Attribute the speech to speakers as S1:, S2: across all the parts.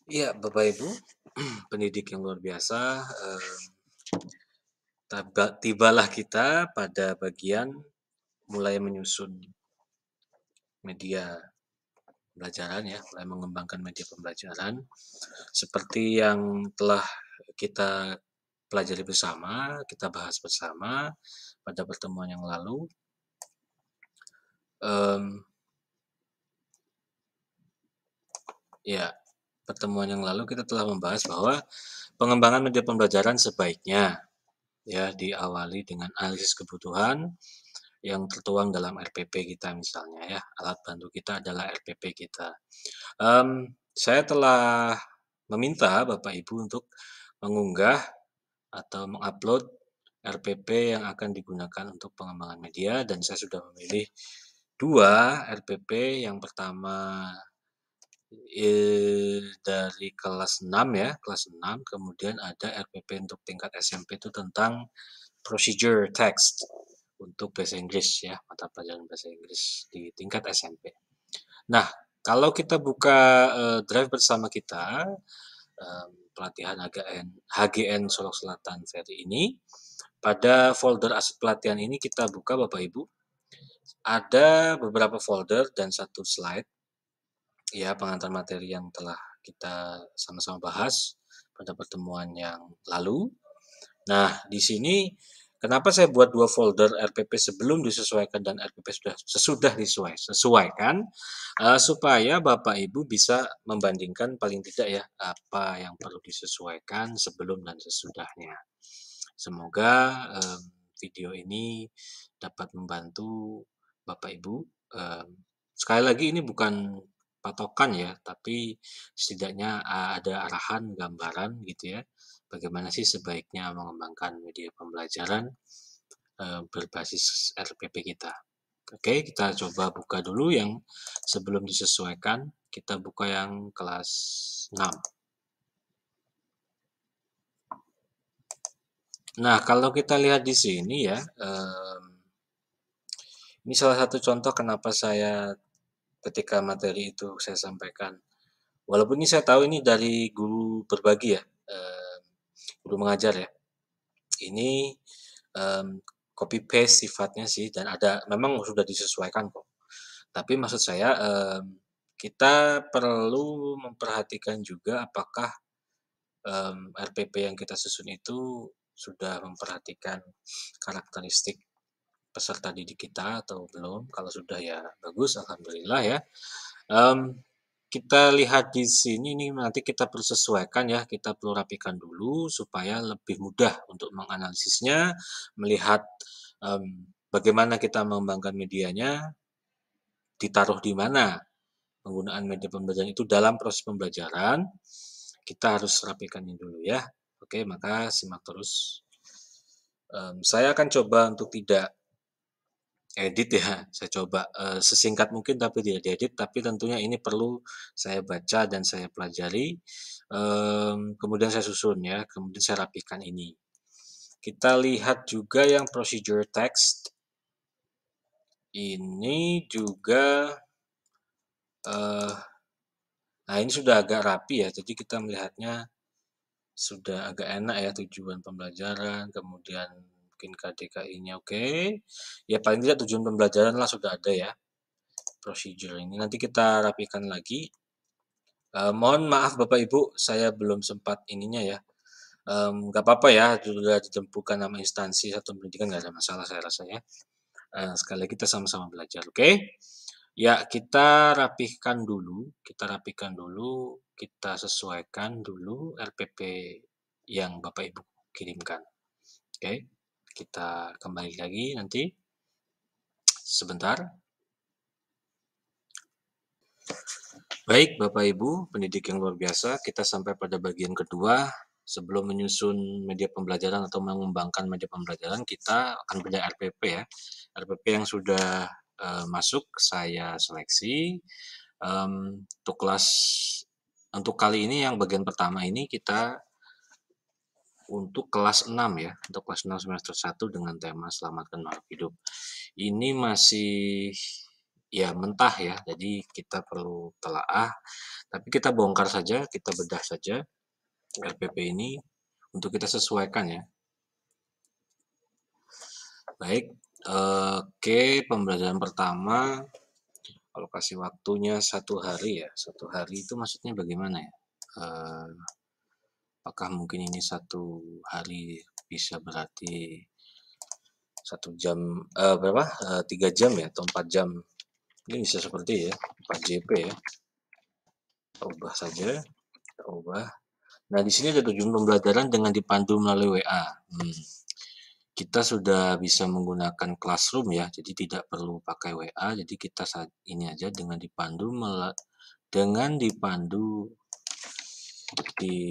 S1: Iya, Bapak Ibu, pendidik yang luar biasa, tibalah kita pada bagian mulai menyusun media pembelajaran ya, mulai mengembangkan media pembelajaran. Seperti yang telah kita pelajari bersama, kita bahas bersama pada pertemuan yang lalu. Ya, pertemuan yang lalu kita telah membahas bahwa pengembangan media pembelajaran sebaiknya ya diawali dengan analisis kebutuhan yang tertuang dalam RPP kita misalnya ya, alat bantu kita adalah RPP kita. Saya telah meminta Bapak Ibu untuk mengunggah atau mengupload RPP yang akan digunakan untuk pengembangan media dan saya sudah memilih dua RPP. Yang pertama dari kelas 6 ya, kelas 6, kemudian ada RPP untuk tingkat SMP itu tentang procedure text untuk bahasa Inggris ya, mata pelajaran bahasa Inggris di tingkat SMP. Nah, kalau kita buka drive bersama kita, pelatihan HGN Solok Selatan Ferry ini, pada folder aset pelatihan ini kita buka Bapak Ibu, ada beberapa folder dan satu slide ya pengantar materi yang telah kita sama-sama bahas pada pertemuan yang lalu. Nah, di sini kenapa saya buat dua folder RPP sebelum disesuaikan dan RPP sesudah disesuaikan supaya Bapak Ibu bisa membandingkan paling tidak ya apa yang perlu disesuaikan sebelum dan sesudahnya. Semoga video ini dapat membantu Bapak Ibu. Sekali lagi ini bukan patokan ya, tapi setidaknya ada arahan, gambaran gitu ya. Bagaimana sih sebaiknya mengembangkan media pembelajaran berbasis RPP kita. Oke, kita coba buka dulu yang sebelum disesuaikan. Kita buka yang kelas 6. Nah, kalau kita lihat di sini ya, ini salah satu contoh kenapa saya ketika materi itu saya sampaikan. Walaupun ini saya tahu ini dari guru berbagi ya, guru mengajar ya. Ini copy paste sifatnya sih dan ada memang sudah disesuaikan kok. Tapi maksud saya kita perlu memperhatikan juga apakah RPP yang kita susun itu sudah memperhatikan karakteristik peserta didik kita atau belum. Kalau sudah ya bagus, alhamdulillah ya. Kita lihat di sini nih nanti kita perlu sesuaikan ya, kita perlu rapikan dulu supaya lebih mudah untuk menganalisisnya, melihat bagaimana kita mengembangkan medianya, ditaruh di mana penggunaan media pembelajaran itu dalam proses pembelajaran, kita harus rapikan ini dulu ya. Oke, maka simak terus. Saya akan coba untuk tidak edit ya, saya coba sesingkat mungkin tapi tidak diedit, tapi tentunya ini perlu saya baca dan saya pelajari, kemudian saya susun ya, kemudian saya rapikan ini. Kita lihat juga yang procedure text, ini juga nah ini sudah agak rapi ya, jadi kita melihatnya sudah agak enak ya, tujuan pembelajaran, kemudian mungkin KDKI-nya oke. Ya paling tidak tujuan pembelajaran lah sudah ada ya. Procedure ini nanti kita rapikan lagi. Mohon maaf Bapak Ibu, saya belum sempat ininya ya. Nggak apa-apa ya, sudah ditentukan nama instansi satu pendidikan nggak ada masalah saya rasa ya. Sekali lagi kita sama-sama belajar, oke? Ya, kita rapikan dulu, kita sesuaikan dulu RPP yang Bapak Ibu kirimkan. Oke, kita kembali lagi nanti sebentar. Baik, Bapak Ibu, pendidik yang luar biasa, kita sampai pada bagian kedua. Sebelum menyusun media pembelajaran atau mengembangkan media pembelajaran, kita akan belajar RPP ya. RPP yang sudah masuk, saya seleksi. Untuk untuk kali ini yang bagian pertama ini kita untuk kelas 6 ya, untuk kelas 6 semester 1 dengan tema selamatkan makhluk hidup. Ini masih ya mentah ya, jadi kita perlu telaah, tapi kita bongkar saja, kita bedah saja RPP ini untuk kita sesuaikan ya. Baik, oke, pembelajaran pertama, alokasi waktunya 1 hari ya. 1 hari itu maksudnya bagaimana ya? Apakah mungkin ini 1 hari bisa berarti 1 jam, berapa? 3 jam ya atau 4 jam? Ini bisa seperti ya, 4 JP ya. Kita ubah saja, kita ubah. Nah, di sini ada tujuan pembelajaran dengan dipandu melalui WA. Kita sudah bisa menggunakan Classroom ya, jadi tidak perlu pakai WA. Jadi kita saat ini aja dengan dipandu di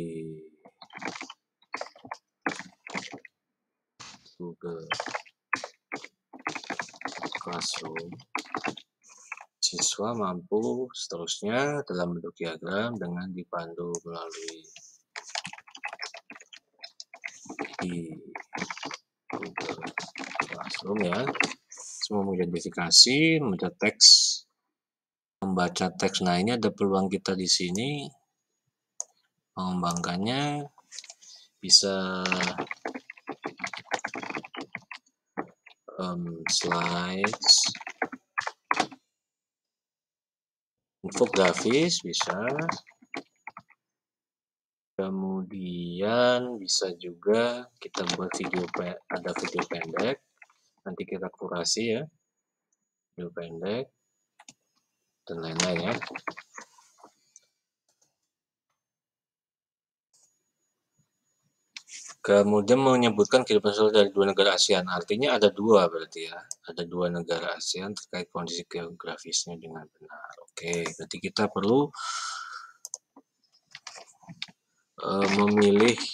S1: Google Classroom, siswa mampu seterusnya dalam bentuk diagram dengan dipandu melalui di Google Classroom ya. Semua mengidentifikasi, membaca teks. Nah, ini ada peluang kita di sini mengembangkannya, bisa slides, infografis bisa, kemudian bisa juga kita buat ada video pendek, nanti kita kurasi ya, video pendek dan lain-lain ya. Kemudian menyebutkan kehidupan sosial dari 2 negara ASEAN, artinya ada 2 berarti ya, ada 2 negara ASEAN terkait kondisi geografisnya dengan benar. Oke, berarti kita perlu memilih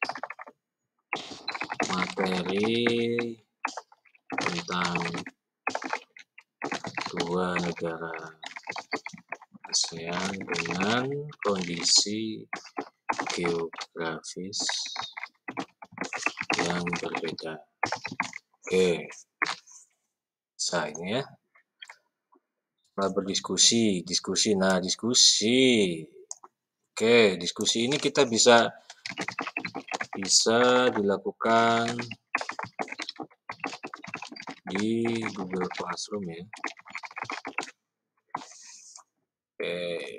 S1: materi tentang 2 negara ASEAN dengan kondisi geografis yang berbeda. Oke, ini ya. Setelah berdiskusi, Nah, diskusi. Oke, diskusi ini kita bisa dilakukan di Google Classroom ya. Oke.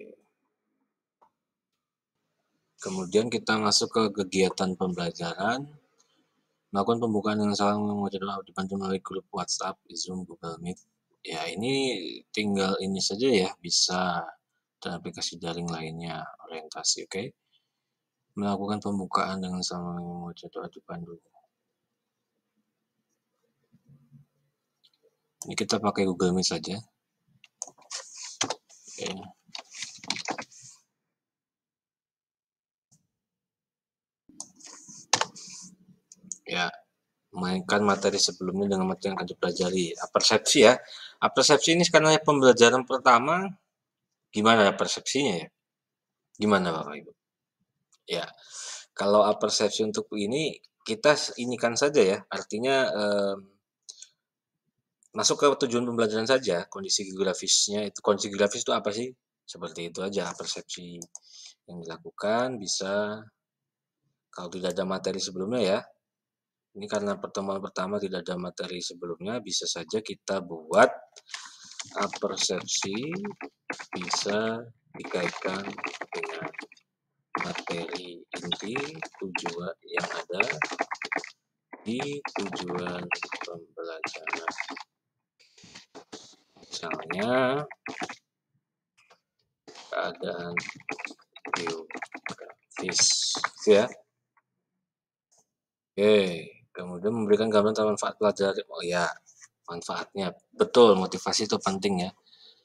S1: Kemudian kita masuk ke kegiatan pembelajaran. Melakukan pembukaan dengan salah mengucapkan dibantu melalui grup WhatsApp, Zoom, Google Meet. Ya, ini tinggal ini saja ya, bisa dan aplikasi daring lainnya, orientasi, oke. Melakukan pembukaan dengan salah mengucapkan dibantu. Ini kita pakai Google Meet saja. Oke. Ya, mainkan materi sebelumnya dengan materi yang akan dipelajari. Persepsi ya. Persepsi ini karena pembelajaran pertama, gimana persepsinya ya? Gimana Bapak Ibu? Ya, kalau persepsi untuk ini kita inikan saja ya, artinya masuk ke tujuan pembelajaran saja, kondisi geografisnya itu, kondisi geografis itu apa sih? Seperti itu aja persepsi yang dilakukan, bisa kalau tidak ada materi sebelumnya ya. Ini karena pertemuan pertama tidak ada materi sebelumnya, bisa saja kita buat persepsi bisa dikaitkan dengan materi inti tujuan yang ada di tujuan pembelajaran. Misalnya keadaan geografis ya. Oke, kemudian memberikan gambaran tentang manfaat pelajaran. Oh ya, manfaatnya betul, motivasi itu penting ya.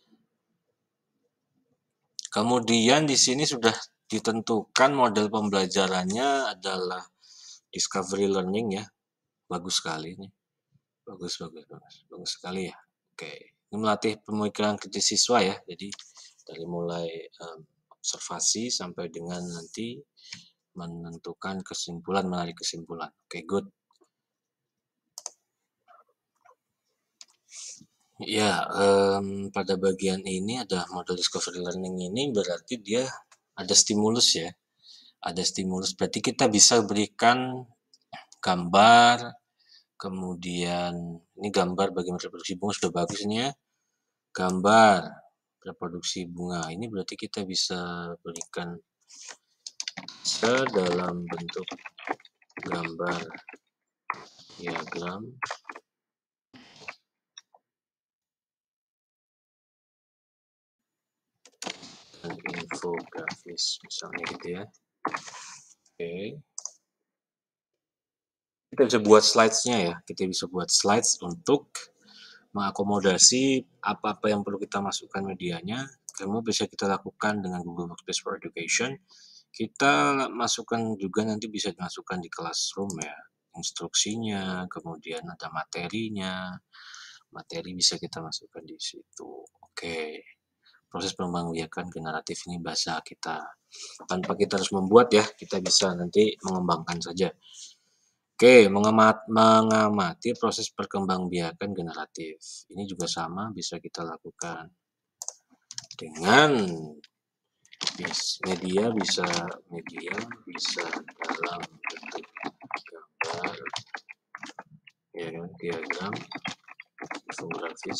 S1: Kemudian di sini sudah ditentukan model pembelajarannya adalah discovery learning ya. Bagus sekali ini. Bagus sekali ya. Oke, ini melatih pemikiran kritis siswa ya. Jadi dari mulai observasi sampai dengan nanti menentukan kesimpulan, menarik kesimpulan. Oke, good. Ya, pada bagian ini ada model discovery learning ini berarti dia ada stimulus ya. Ada stimulus berarti kita bisa berikan gambar, kemudian ini gambar bagaimana reproduksi bunga sudah bagus ini ya. Gambar reproduksi bunga ini berarti kita bisa berikan dalam bentuk gambar diagram dan infografis misalnya gitu ya. Oke. Kita bisa buat slides-nya ya. Kita bisa buat slides untuk mengakomodasi apa-apa yang perlu kita masukkan medianya. Kamu bisa kita lakukan dengan Google Workspace for Education. Kita masukkan juga nanti bisa dimasukkan di classroom ya. Instruksinya, kemudian ada materinya. Materi bisa kita masukkan di situ. Oke. Proses pengembangbiakan generatif ini bahasa kita. Tanpa kita harus membuat ya, kita bisa nanti mengembangkan saja. Oke, mengamati proses perkembangbiakan generatif. Ini juga sama bisa kita lakukan dengan media bisa dalam bentuk gambar, ya kan, diagram, infografis.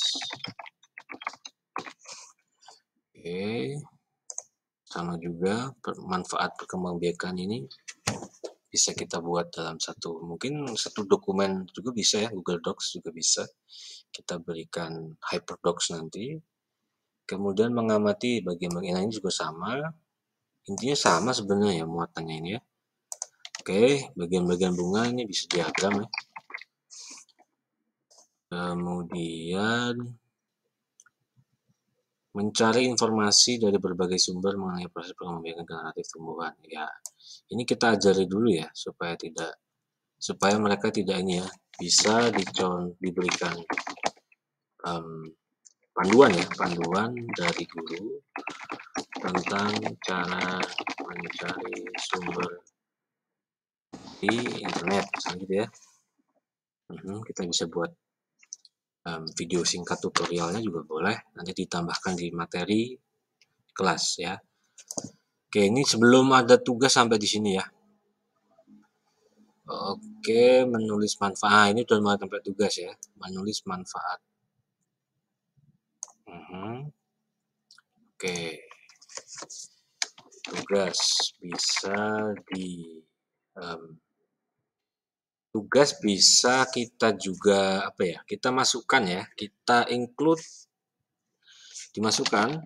S1: Oke, sama juga manfaat perkembangbiakan ini bisa kita buat dalam mungkin satu dokumen juga bisa ya, Google Docs juga bisa kita berikan hyperdocs nanti. Kemudian mengamati bagian-bagian ini juga sama, intinya sama sebenarnya muatannya ini ya. Oke, bagian-bagian bunga ini bisa diagram ya. Kemudian mencari informasi dari berbagai sumber mengenai proses pengembangbiakan generatif tumbuhan. Ya, ini kita ajari dulu ya supaya mereka tidak ini ya, bisa diberikan panduan dari guru tentang cara mencari sumber di internet, misalnya gitu ya. Kita bisa buat video singkat tutorialnya juga boleh, nanti ditambahkan di materi kelas ya. Oke, ini sebelum ada tugas sampai di sini ya. Oke, menulis manfaat. Ini udah mulai tempat tugas ya. Menulis manfaat. Oke. Tugas bisa tugas bisa kita juga apa ya? Kita masukkan ya. Kita include dimasukkan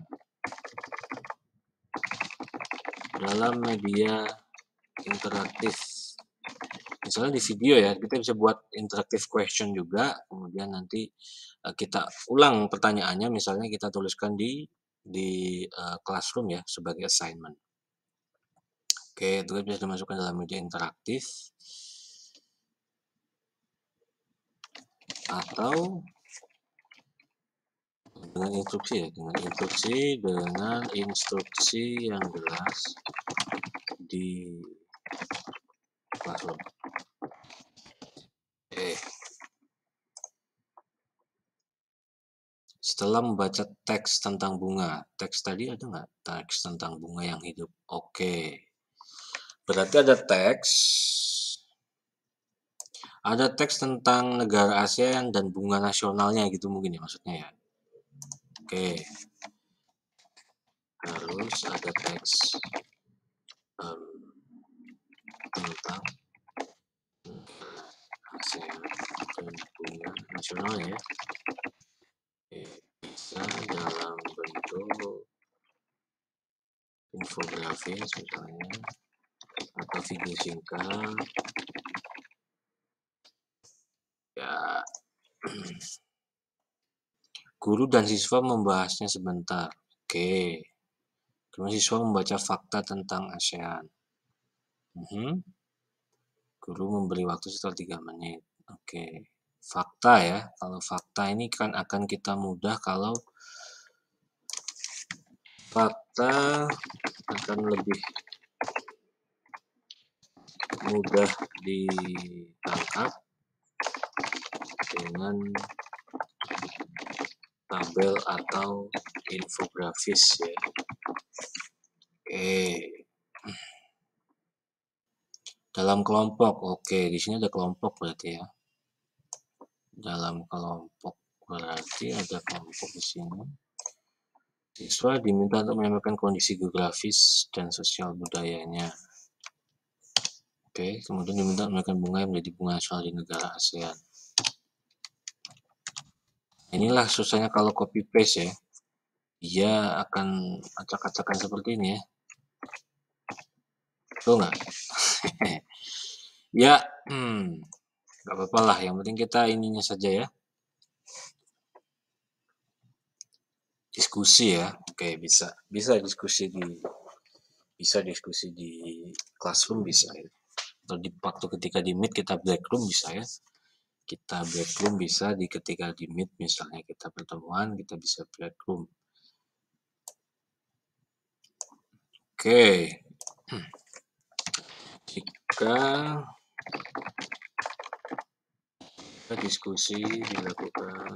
S1: dalam media interaktif. Misalnya di video ya, kita bisa buat interactive question juga, kemudian nanti kita ulang pertanyaannya, misalnya kita tuliskan di classroom ya sebagai assignment. Oke, itu bisa dimasukkan dalam media interaktif atau dengan instruksi ya, dengan instruksi yang jelas di classroom. Setelah membaca teks tentang bunga, teks tadi ada nggak teks tentang bunga yang hidup? Oke, berarti ada teks tentang negara ASEAN dan bunga nasionalnya gitu mungkin ya maksudnya ya. Oke, harus ada teks tentang ASEAN dan bunga nasional ya. Bisa dalam bentuk infografis misalnya atau video singkat ya. Guru dan siswa membahasnya sebentar. Oke, kemudian siswa membaca fakta tentang ASEAN. Guru memberi waktu sekitar 3 menit. Oke, fakta ya. Kalau fakta ini kan akan kita mudah kalau fakta akan lebih mudah ditangkap dengan tabel atau infografis ya. Oke. Dalam kelompok. Oke, di sini ada kelompok berarti ya. Dalam kelompok berarti ada kelompok di sini. Siswa diminta untuk menyampaikan kondisi geografis dan sosial budayanya. Oke, kemudian diminta menyampaikan bunga yang menjadi bunga nasional di negara ASEAN. Inilah susahnya kalau copy paste ya. Dia akan acak-acakan seperti ini ya. Tuh nggak? Ya, nggak apa-apa lah. Yang penting kita ininya saja ya. Diskusi ya. Oke, bisa diskusi di classroom bisa ya. Atau di waktu ketika di meet kita black room bisa ya. Kita black room bisa ketika di meet misalnya kita pertemuan kita bisa black room. Oke. Jika diskusi dilakukan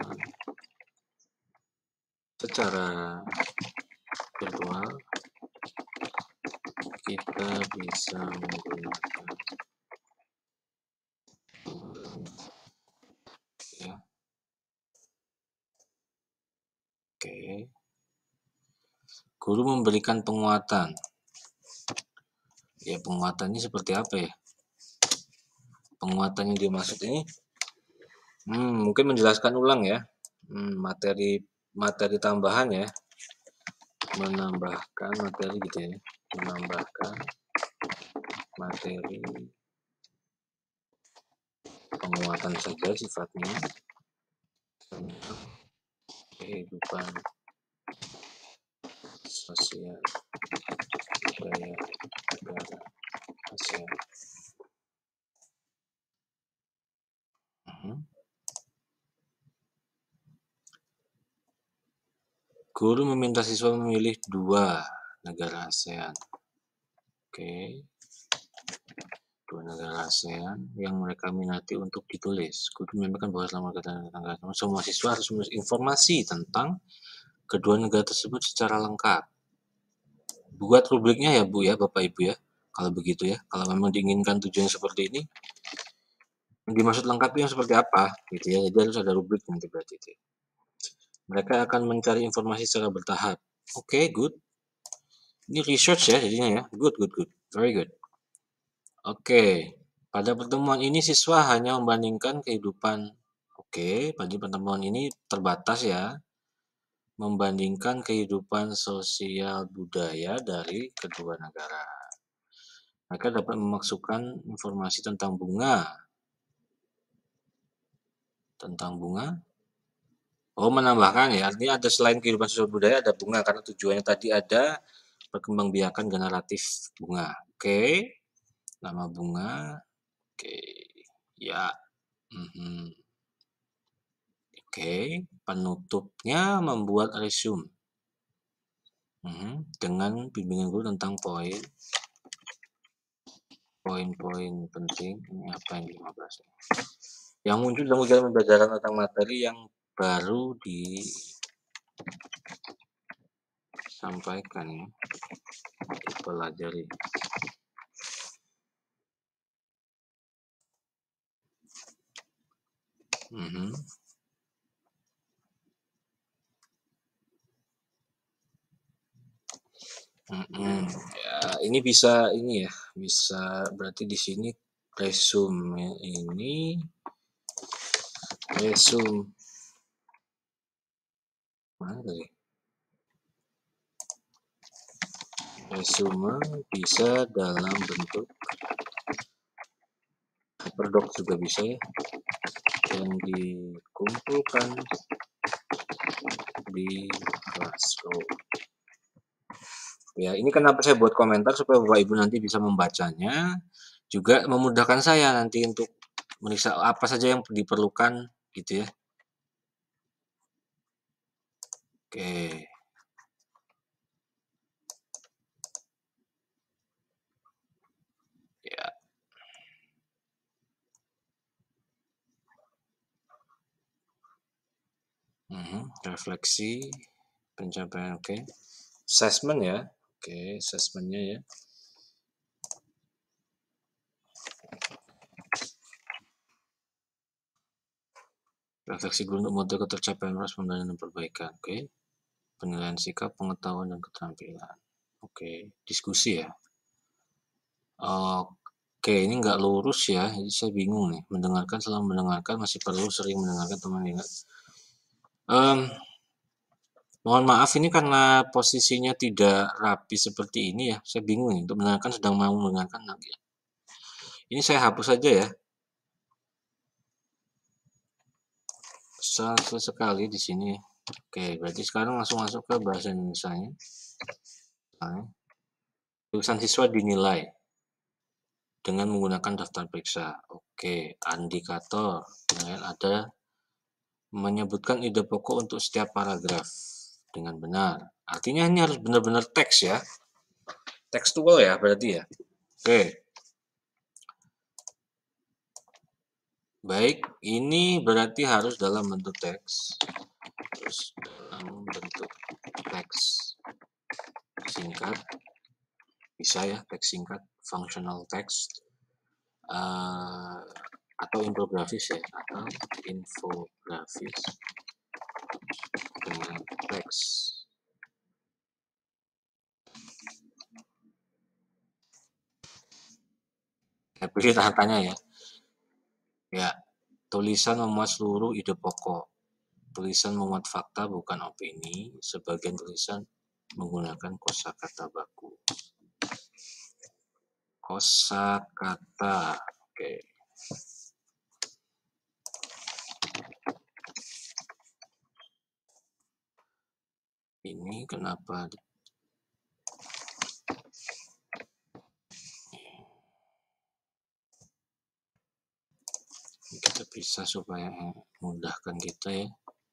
S1: secara virtual, kita bisa menggunakan ya. Oke. Guru memberikan penguatan. Ya, penguatannya seperti apa ya? Penguatan yang dimaksud ini mungkin menjelaskan ulang ya. Materi tambahan ya. Menambahkan materi gitu ya. Menambahkan materi penguatan saja sifatnya tentang kehidupan sosial budaya negara ASEAN. Guru meminta siswa memilih 2 negara ASEAN. Oke. 2 negara ASEAN yang mereka minati untuk ditulis. Guru menyampaikan bahwa selama kedatangan semua siswa harus menulis informasi tentang kedua negara tersebut secara lengkap. Buat rubriknya ya Bu ya, Bapak Ibu ya. Kalau begitu ya, kalau memang diinginkan tujuan seperti ini, yang dimaksud lengkap yang seperti apa gitu ya. Jadi harus ada rubrik nanti berarti itu. Mereka akan mencari informasi secara bertahap. Oke, good. Ini research ya jadinya ya. Good. Very good. Oke. Pada pertemuan ini siswa hanya membandingkan kehidupan. Oke, pada pertemuan ini terbatas ya. Membandingkan kehidupan sosial budaya dari kedua negara. Mereka dapat memasukkan informasi tentang bunga. Oh, menambahkan ya. Artinya ada selain kehidupan sosial budaya ada bunga karena tujuannya tadi ada perkembangbiakan generatif bunga. Oke. Nama bunga. Oke. Ya. Oke. Penutupnya membuat resume. Dengan bimbingan guru tentang poin-poin penting. Ini apa yang 15? Yang muncul dalam kegiatan pembelajaran tentang materi yang baru disampaikan ya, dipelajari. Ya, ini bisa ini ya, bisa berarti di sini resume ini mana tadi? Resume bisa dalam bentuk hyperdoc juga bisa ya, yang dikumpulkan di Classroom. Ya, ini kenapa saya buat komentar supaya Bapak Ibu nanti bisa membacanya, juga memudahkan saya nanti untuk meriksa apa saja yang diperlukan gitu ya. Oke. Ya. refleksi, pencapaian, oke. Assessment ya, oke, assessmentnya ya. Refleksi guru untuk memonitor ketercapaian respon dan perbaikan, oke. Penilaian sikap, pengetahuan, dan keterampilan. Oke, diskusi ya. Oke, ini nggak lurus ya, jadi saya bingung nih. Mendengarkan, selalu mendengarkan, masih perlu sering mendengarkan teman ingat. Mohon maaf ini karena posisinya tidak rapi seperti ini ya. Saya bingung nih, untuk mendengarkan sedang mau mendengarkan lagi. Ini saya hapus saja ya. Satu sekali di sini. Oke, berarti sekarang langsung masuk ke bahasa Indonesia-nya. Tulisan siswa dinilai dengan menggunakan daftar periksa. Oke, indikator. Kemudian ada menyebutkan ide pokok untuk setiap paragraf dengan benar. Artinya ini harus benar-benar teks ya. Tekstual ya berarti ya. Oke. Baik, ini berarti harus dalam bentuk teks. Terus dalam bentuk teks singkat. Bisa ya, teks singkat, functional text. Atau infografis ya, atau infografis dengan teks. Saya pilih tanya ya. Ya, tulisan memuat seluruh ide pokok. Tulisan memuat fakta bukan opini. Sebagian tulisan menggunakan kosakata baku. Kosakata. Oke. Ini kenapa kita bisa supaya memudahkan kita ya.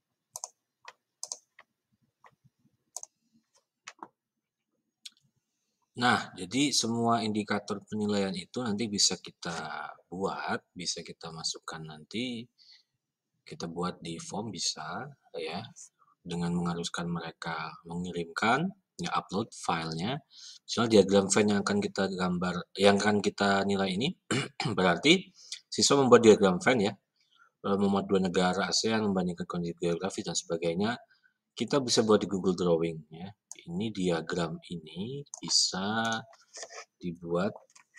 S1: Nah, jadi semua indikator penilaian itu nanti bisa kita buat, bisa kita masukkan nanti, kita buat di form bisa ya, dengan mengharuskan mereka mengirimkan, ya upload filenya. Misalnya diagram Venn yang akan kita gambar, yang akan kita nilai ini, berarti siswa membuat diagram Venn ya, memuat 2 negara ASEAN, membandingkan kondisi geografi dan sebagainya. Kita bisa buat di Google Drawing ya. Ini diagram ini bisa dibuat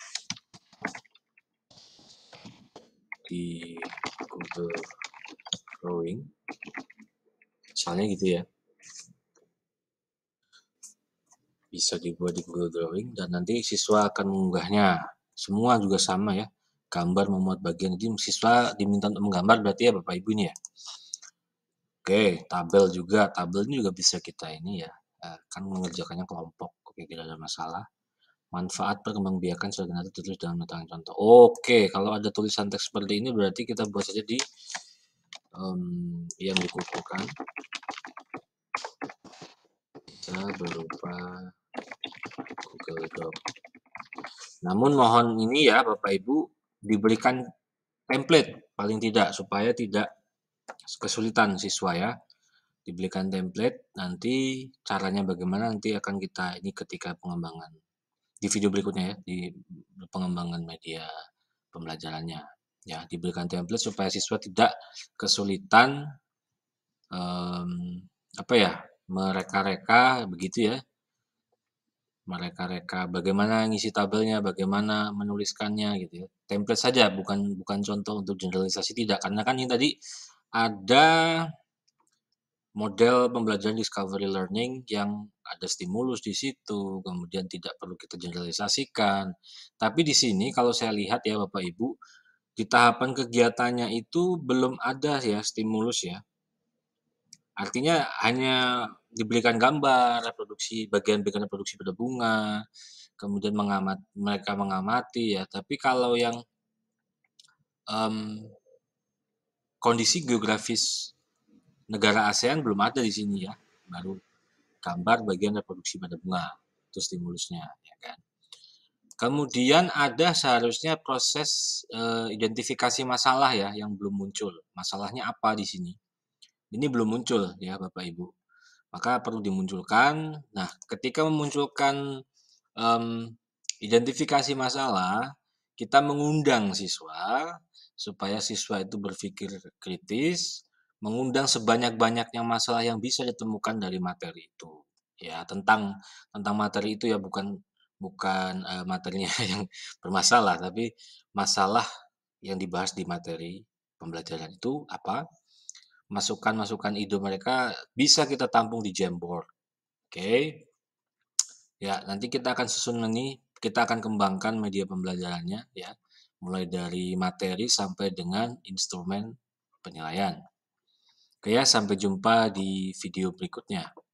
S1: di Google Drawing, misalnya gitu ya. Bisa dibuat di Google Drawing dan nanti siswa akan mengunggahnya. Semua juga sama ya. Gambar memuat bagian, jadi siswa diminta untuk menggambar berarti ya Bapak Ibu ini ya. Oke, tabel juga. Tabel ini juga bisa kita ini ya. Kan mengerjakannya kelompok. Oke, tidak ada masalah. Manfaat perkembangbiakan sudah tertulis dalam metode contoh. Oke, kalau ada tulisan teks seperti ini berarti kita buat saja di yang dikumpulkan. Bisa berupa Google Doc. Namun mohon ini ya Bapak Ibu diberikan template paling tidak supaya tidak kesulitan siswa ya. Diberikan template, nanti caranya bagaimana nanti akan kita ini ketika pengembangan di video berikutnya ya, di pengembangan media pembelajarannya ya, diberikan template supaya siswa tidak kesulitan apa ya, mereka-reka begitu ya, mereka-reka bagaimana ngisi tabelnya, bagaimana menuliskannya gitu ya. Template saja, bukan contoh untuk generalisasi tidak, karena kan ini tadi ada model pembelajaran discovery learning yang ada stimulus di situ, kemudian tidak perlu kita generalisasikan. Tapi di sini kalau saya lihat ya Bapak Ibu, di tahapan kegiatannya itu belum ada ya stimulus ya. Artinya hanya diberikan gambar reproduksi bagian-bagian reproduksi pada bunga, kemudian mereka mengamati ya. Tapi kalau yang kondisi geografis negara ASEAN belum ada di sini ya, baru gambar bagian reproduksi pada bunga itu stimulusnya ya kan. Kemudian ada seharusnya proses identifikasi masalah ya yang belum muncul. Masalahnya apa di sini? Ini belum muncul ya Bapak Ibu, maka perlu dimunculkan. Nah, ketika memunculkan identifikasi masalah, kita mengundang siswa supaya siswa itu berpikir kritis, mengundang sebanyak-banyaknya masalah yang bisa ditemukan dari materi itu. Ya, tentang materi itu ya, bukan bukan materinya yang bermasalah, tapi masalah yang dibahas di materi pembelajaran itu apa? Masukan-masukan ide mereka bisa kita tampung di Jamboard. Oke. Ya, nanti kita akan susun ini, kita akan kembangkan media pembelajarannya ya, mulai dari materi sampai dengan instrumen penilaian. Oke ya, sampai jumpa di video berikutnya.